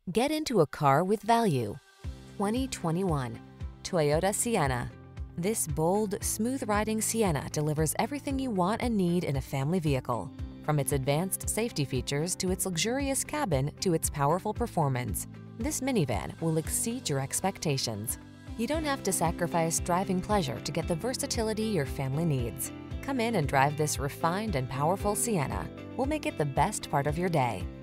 Get into a car with value. 2021 Toyota Sienna. This bold, smooth-riding Sienna delivers everything you want and need in a family vehicle. From its advanced safety features to its luxurious cabin to its powerful performance, this minivan will exceed your expectations. You don't have to sacrifice driving pleasure to get the versatility your family needs. Come in and drive this refined and powerful Sienna. We'll make it the best part of your day.